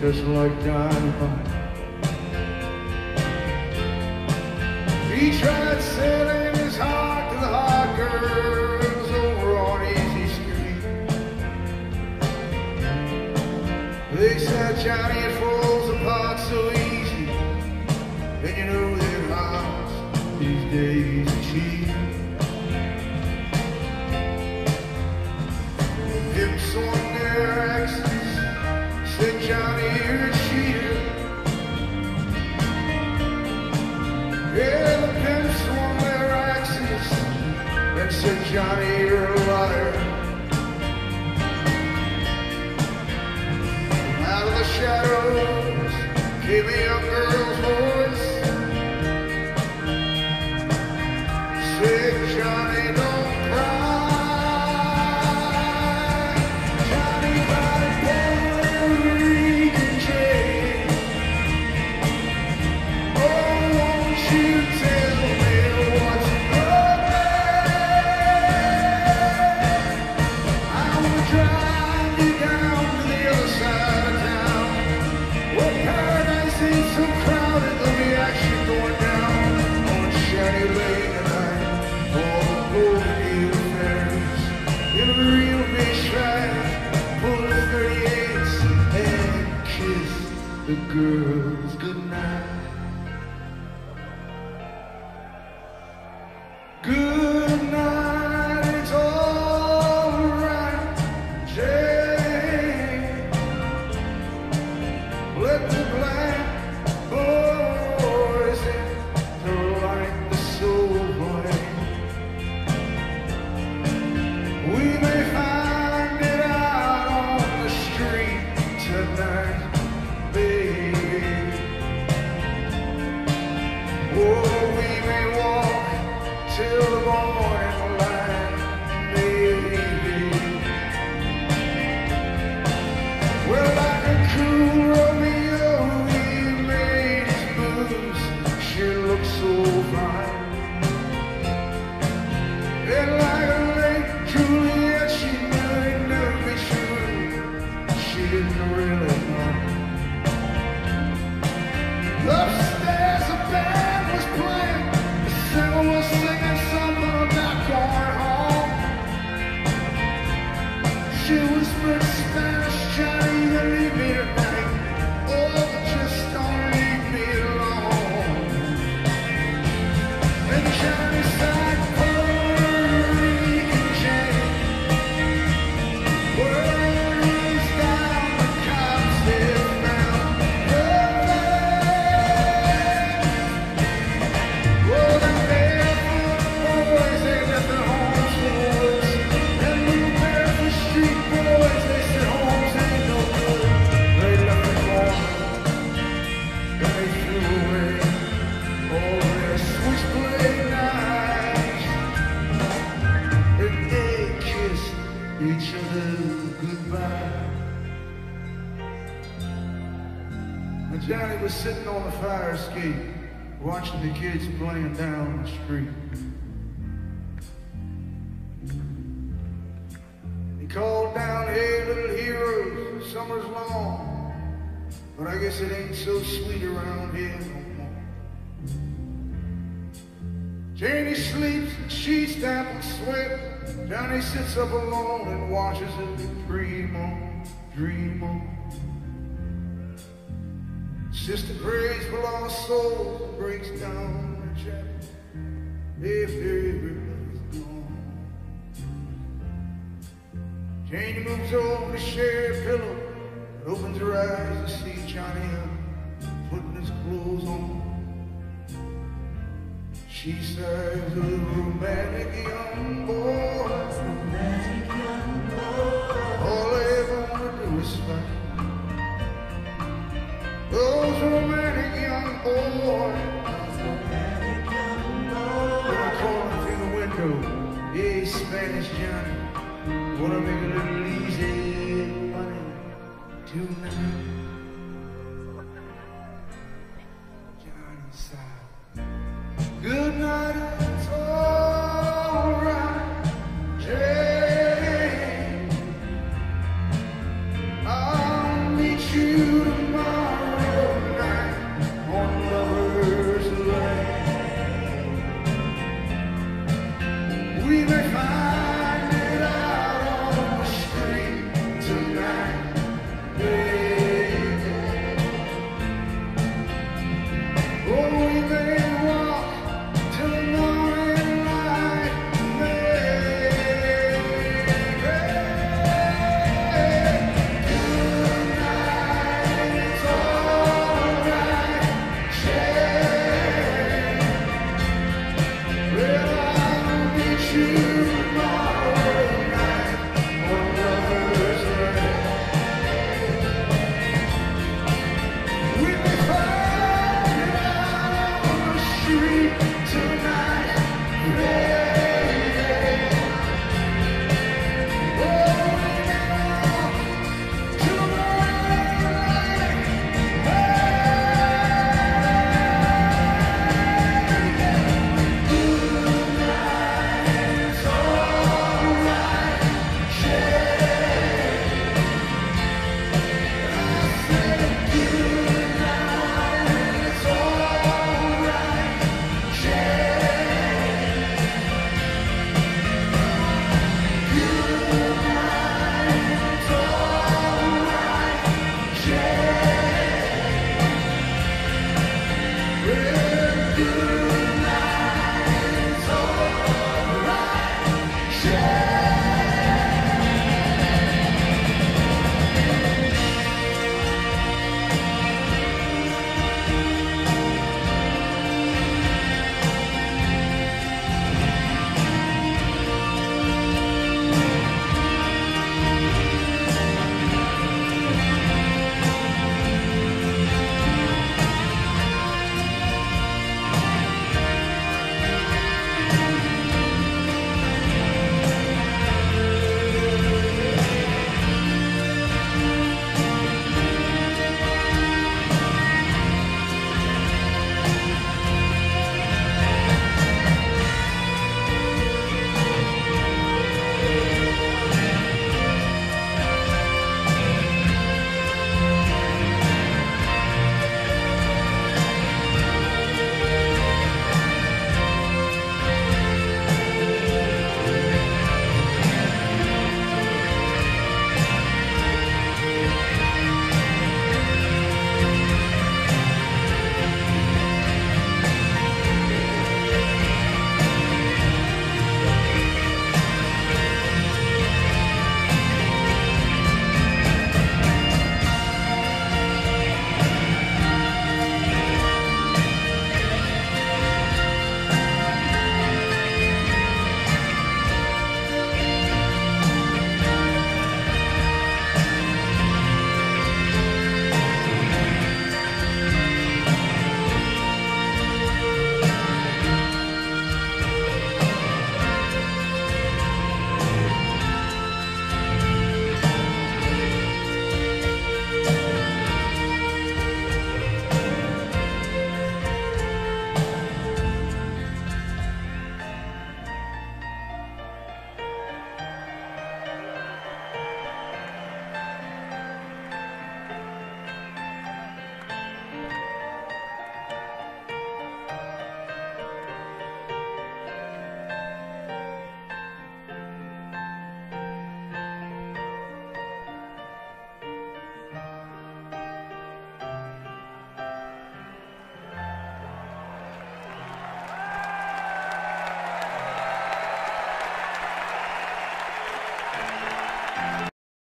just like dynamite. He tried selling his heart to the hot girls over on Easy Street. They said, Johnny, it falls apart so easy, and you know that hearts these days are cheap. Them swung their axes, said, Johnny, you're a cheater. Yeah, the pimps swung their axes and said, Johnny, you're a liar. Out of the shadows came a young girl's voice, said, Johnny, don't cry. Johnny got a Puerto Rican chain. Oh, won't you tell me what's broken? I will drive you down to the other side of town, where paradise ain't so crowded, there'll be action going down on Shady Lane tonight. All the golden eagle fairies in a real big stride, pull the 38s and kiss the girls goodnight. Good night, it's all right, Jane. Let the black boys in to light the soul flame. We may find it out on the street tonight, baby. Oh, we may walk till the morning light, baby. Well, like a cool Romeo, he made his moves. She looked so fine. And like a late Juliet, she knew he'd never be true. She didn't really mind. Upstairs, a band was playing. The singer was singing something about going home. She whispered Spanish, Johnny, you leave me tonight. Oh, just don't leave me alone. And Johnny said, Puerto Rican chain. Word is down, the cops have found the man. Oh, the barefoot boys, they left their homes for woods. Them little barefoot street boys, they said homes ain't no good. They left the corner, and they threw away all their switchblade knives. And they kissed each other goodbye. And Johnny was sitting on the fire escape, watching the kids playing down the street. He called down, hey, little heroes, summer's long, but I guess it ain't so sweet around here no more. Janie sleeps, she's damp with sweat. Johnny sits up alone and watches it dream on, dream on. Sister prays for lost souls and breaks down her chapel if everybody's gone. Janie moves over to share a pillow and opens her eyes to see Johnny up, putting his clothes on. She says, a romantic young boy, all they ever want to do is fight. Those romantic young boys, they're calling through the window, hey, Spanish Johnny, wanna make a little easy money tonight.